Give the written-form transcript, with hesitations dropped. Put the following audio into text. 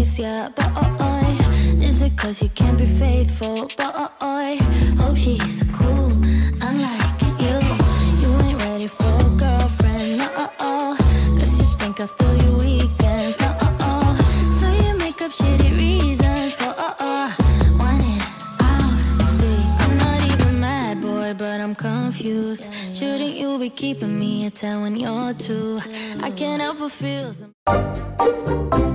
place, yeah, boy. Is it cause you can't be faithful, boy? Hope she's cool, unlike you. You ain't ready for a girlfriend, no. Cause you think I'll steal your weekends, no. So you make up shitty reasons for want it out. See, I'm not even mad, boy, but I'm confused. Shouldn't you be keeping me at 10 when you're 2? I can't help but feel some